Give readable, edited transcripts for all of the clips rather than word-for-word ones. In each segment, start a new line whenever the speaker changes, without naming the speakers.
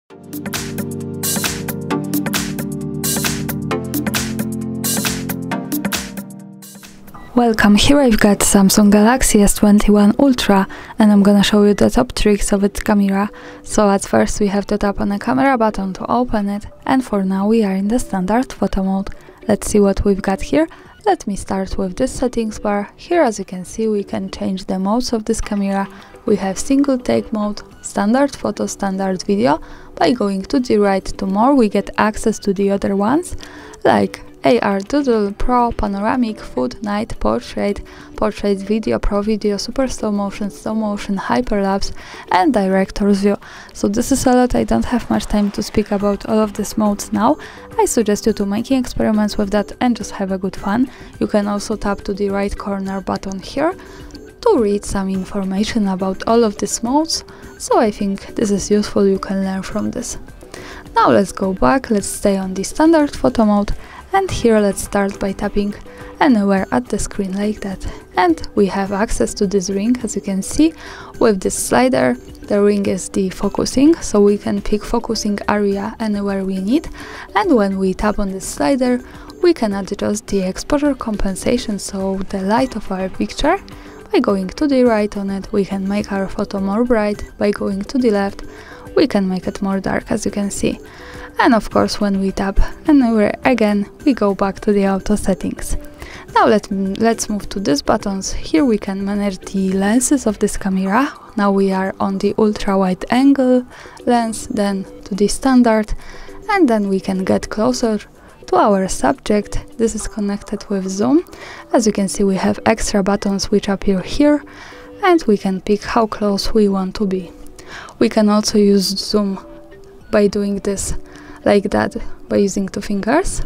Welcome, here I've got Samsung Galaxy S21 Ultra and I'm gonna show you the top tricks of its camera. So at first we have to tap on the camera button to open it, and for now we are in the standard photo mode. Let's see what we've got here. Let me start with this settings bar. Here, as you can see, we can change the modes of this camera. We have single take mode, standard photo, standard video. By going to the right to more, we get access to the other ones like AR Doodle, Pro, Panoramic, Food, Night, Portrait, Portrait Video, Pro Video, Super Slow Motion, Hyperlapse and Director's View. So this is a lot. I don't have much time to speak about all of these modes now. I suggest you to making experiments with that and just have a good fun. You can also tap to the right corner button here to read some information about all of these modes. So I think this is useful, you can learn from this. Now let's go back, let's stay on the standard photo mode. And here let's start by tapping anywhere at the screen like that. And we have access to this ring, as you can see. With this slider, the ring is the focusing, so we can pick focusing area anywhere we need. And when we tap on this slider, we can adjust the exposure compensation, so the light of our picture. By going to the right on it, we can make our photo more bright. By going to the left, we can make it more dark, as you can see. And of course, when we tap anywhere again, we go back to the auto settings. Now let's move to these buttons. Here we can manage the lenses of this camera. Now we are on the ultra wide angle lens, then to the standard, and then we can get closer to our subject. This is connected with zoom. As you can see, we have extra buttons which appear here, and we can pick how close we want to be. We can also use zoom by doing this like that, by using two fingers.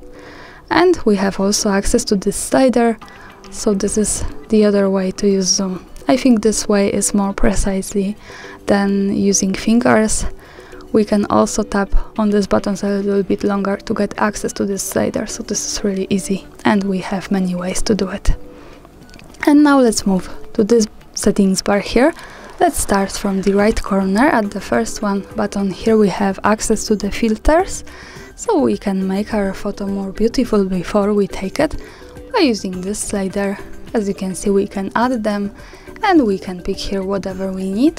And we have also access to this slider, so this is the other way to use zoom. I think this way is more precisely than using fingers. We can also tap on these buttons a little bit longer to get access to this slider, so this is really easy and we have many ways to do it. And now let's move to this settings bar here. Let's start from the right corner at the first one button. Here we have access to the filters, so we can make our photo more beautiful before we take it by using this slider. As you can see, we can add them and we can pick here whatever we need.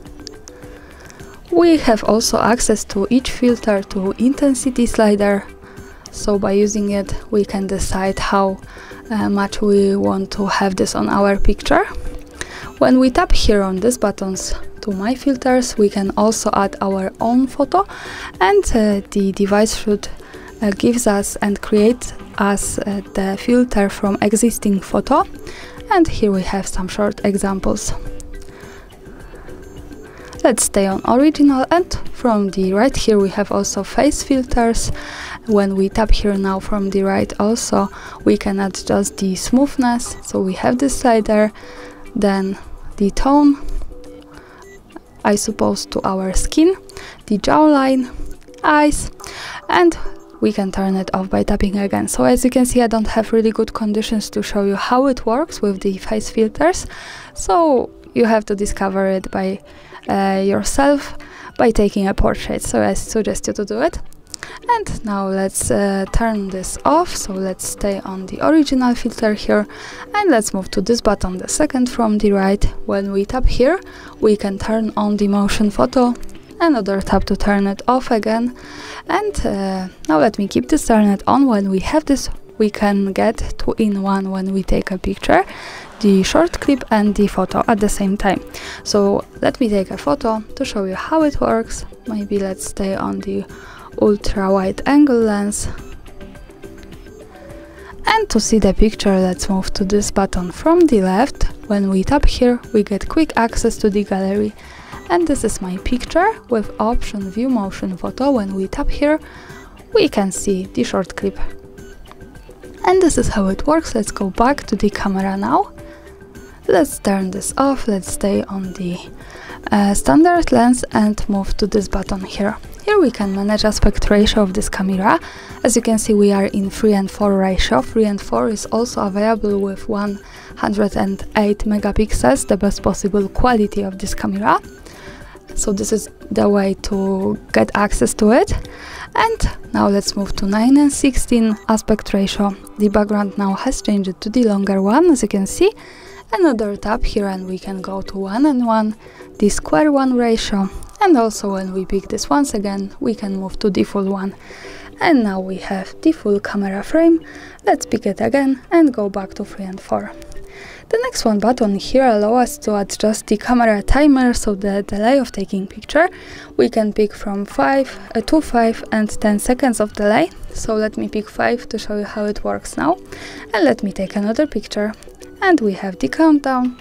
We have also access to each filter to intensity slider, so by using it we can decide how much we want to have this on our picture. When we tap here on these buttons to my filters, we can also add our own photo, and the device should gives us and create us the filter from existing photo. And here we have some short examples. Let's stay on original, and from the right here we have also face filters. When we tap here now from the right also, we can adjust the smoothness, so we have this slider, then the tone, I suppose to our skin, the jawline, eyes, and we can turn it off by tapping again. So as you can see, I don't have really good conditions to show you how it works with the face filters, so you have to discover it by yourself by taking a portrait, so I suggest you to do it. And now let's turn this off, so let's stay on the original filter here, and let's move to this button, the second from the right. When we tap here, we can turn on the motion photo, another tap to turn it off again. And now let me keep this turned on. When we have this, we can get 2-in-1 when we take a picture, the short clip and the photo at the same time. So let me take a photo to show you how it works. Maybe let's stay on the ultra wide angle lens, and to see the picture, let's move to this button from the left. When we tap here, we get quick access to the gallery, and this is my picture with option view motion photo. When we tap here, we can see the short clip, and this is how it works. Let's go back to the camera now. Let's turn this off, let's stay on the standard lens and move to this button here. Here we can manage aspect ratio of this camera. As you can see, we are in 3:4 ratio. 3:4 is also available with 108 megapixels, the best possible quality of this camera. so this is the way to get access to it. And now let's move to 9:16 aspect ratio. The background now has changed to the longer one, as you can see. Another tab here, and we can go to 1:1, the square one ratio, and also when we pick this once again, we can move to the full one. And now we have the full camera frame. Let's pick it again and go back to 3 and 4. The next one button here allows us to adjust the camera timer, so the delay of taking picture. We can pick from 5 and 10 seconds of delay. So let me pick 5 to show you how it works now. And let me take another picture. And we have the countdown.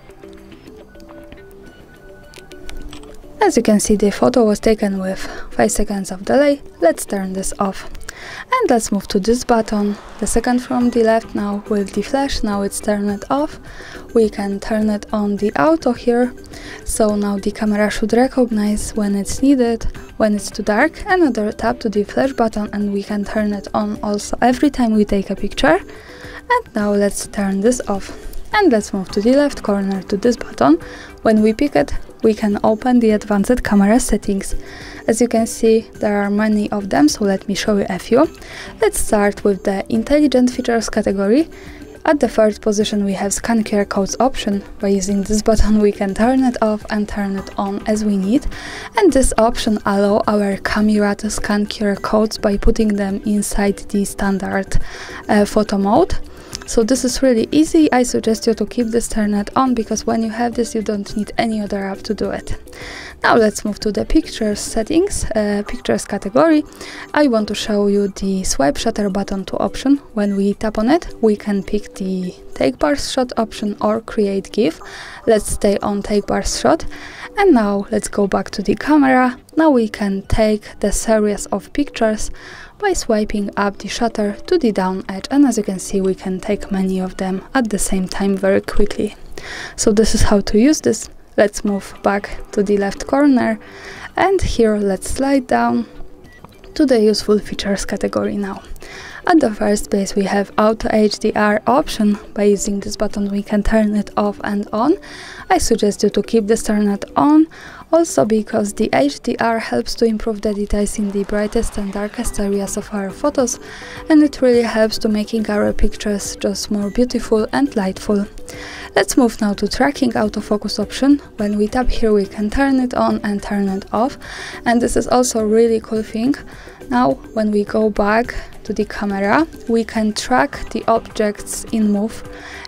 As you can see, the photo was taken with 5 seconds of delay. Let's turn this off. And let's move to this button, the second from the left now with the flash. Now it's turned off. We can turn it on the auto here. So now the camera should recognize when it's needed, when it's too dark. Another tap to the flash button, and we can turn it on also every time we take a picture. And now let's turn this off. And let's move to the left corner to this button. When we pick it, we can open the advanced camera settings. As you can see, there are many of them, so let me show you a few. Let's start with the intelligent features category. At the first position we have scan QR codes option. By using this button we can turn it off and turn it on as we need. And this option allows our camera to scan QR codes by putting them inside the standard photo mode. So this is really easy. I suggest you to keep this turned on, because when you have this you don't need any other app to do it. Now let's move to the pictures settings, pictures category. I want to show you the swipe shutter button 2 option. When we tap on it, we can pick the take bars shot option or create GIF. Let's stay on take bars shot. And now let's go back to the camera. Now we can take the series of pictures by swiping up the shutter to the down edge, and as you can see we can take many of them at the same time very quickly. So this is how to use this. Let's move back to the left corner, and here let's slide down to the useful features category now. At the first place we have Auto HDR option. By using this button we can turn it off and on. I suggest you to keep this turned on, also because the HDR helps to improve the details in the brightest and darkest areas of our photos, and it really helps to making our pictures just more beautiful and lightful. Let's move now to tracking autofocus option. When we tap here we can turn it on and turn it off, and this is also a really cool thing. Now when we go back to the camera we can track the objects in move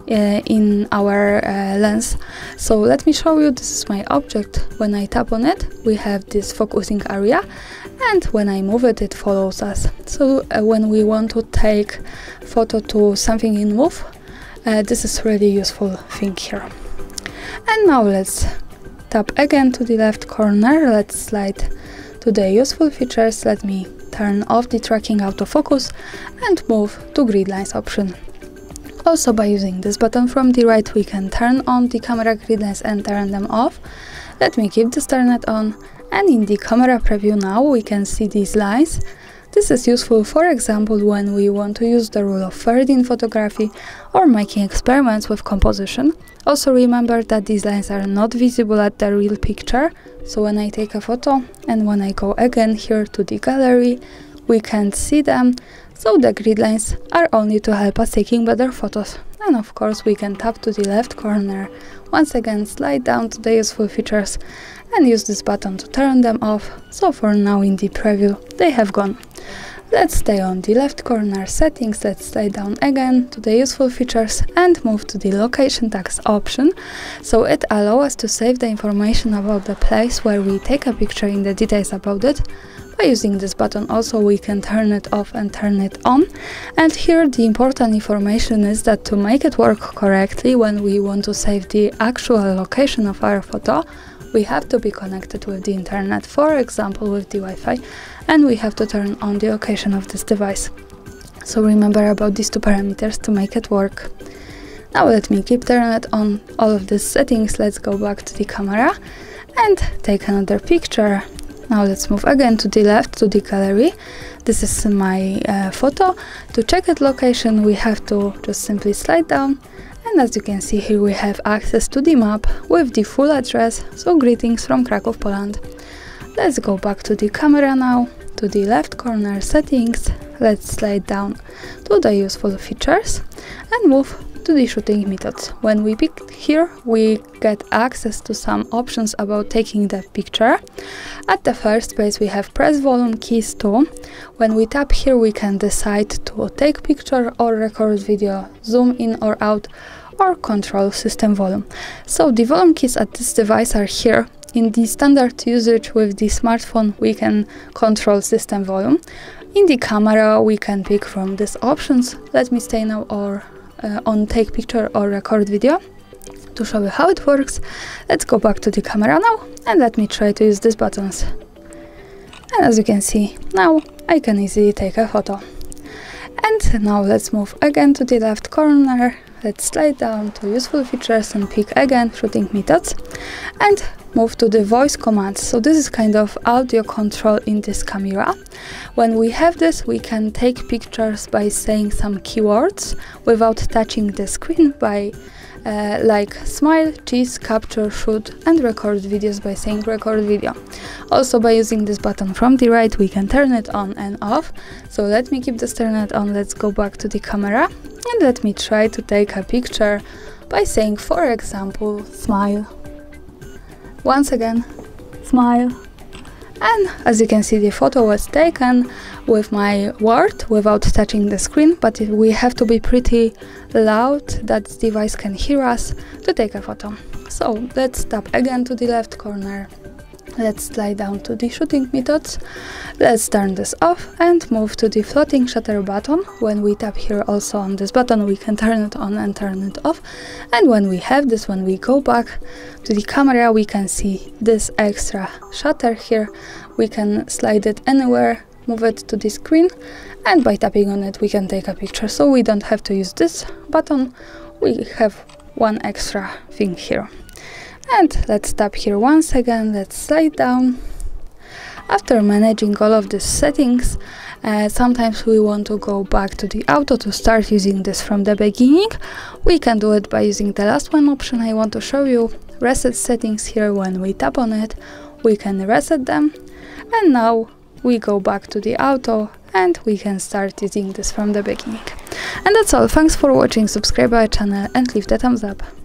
in our lens. So let me show you. This is my object. When I tap on it we have this focusing area, and when I move it, it follows us. So when we want to take photo to something in move, this is really useful thing here. And now let's tap again to the left corner. Let's slide to the useful features. Let me turn off the tracking autofocus and move to grid lines option. Also by using this button from the right we can turn on the camera grid lines and turn them off. Let me keep this turned on, and in the camera preview now we can see these lines. This is useful, for example, when we want to use the rule of thirds in photography or making experiments with composition. Also remember that these lines are not visible at the real picture, so when I take a photo and when I go again here to the gallery, we can't see them, so the grid lines are only to help us taking better photos. And of course we can tap to the left corner, once again slide down to the useful features and use this button to turn them off. So for now in the preview they have gone. Let's stay on the left corner settings. Let's slide down again to the useful features and move to the location tags option. So it allows us to save the information about the place where we take a picture in the details about it. By using this button also we can turn it off and turn it on. And here the important information is that to make it work correctly, when we want to save the actual location of our photo, we have to be connected with the internet, for example with the Wi-Fi, and we have to turn on the location of this device. So remember about these 2 parameters to make it work. Now let me keep turning it on all of these settings. Let's go back to the camera and take another picture. Now let's move again to the left to the gallery. This is my photo. To check its location we have to just simply slide down And as you can see here, we have access to the map with the full address, so greetings from Kraków, Poland. Let's go back to the camera now, to the left corner settings. Let's slide down to the useful features and move to the shooting methods. When we pick here, we get access to some options about taking the picture. At the first place we have press volume keys too. When we tap here, we can decide to take picture or record video, zoom in or out, or control system volume. So the volume keys at this device are here. In the standard usage with the smartphone, we can control system volume. In the camera, we can pick from these options. Let me stay now on take picture or record video. To show you how it works, let's go back to the camera now and let me try to use these buttons. And as you can see, now I can easily take a photo. And now let's move again to the left corner. Let's slide down to useful features and pick again shooting methods and move to the voice commands. So this is kind of audio control in this camera. When we have this, we can take pictures by saying some keywords without touching the screen, by like smile, cheese, capture, shoot, and record videos by saying record video. Also by using this button from the right, we can turn it on and off. So let me keep this turned on. Let's go back to the camera and let me try to take a picture by saying, for example, smile. Once again, smile. And as you can see, the photo was taken with my word without touching the screen, but we have to be pretty loud that the device can hear us to take a photo. So let's tap again to the left corner. Let's slide down to the shooting methods. Let's turn this off and move to the floating shutter button. When we tap here also on this button, we can turn it on and turn it off. And when we have this, when we go back to the camera, we can see this extra shutter here. We can slide it anywhere, move it to the screen, and by tapping on it we can take a picture. So we don't have to use this button, we have one extra thing here. And let's tap here once again, let's slide down. After managing all of these settings, sometimes we want to go back to the auto to start using this from the beginning. We can do it by using the last one option I want to show you, reset settings here. When we tap on it, we can reset them. And now we go back to the auto and we can start using this from the beginning. And that's all. Thanks for watching, subscribe our channel and leave the thumbs up.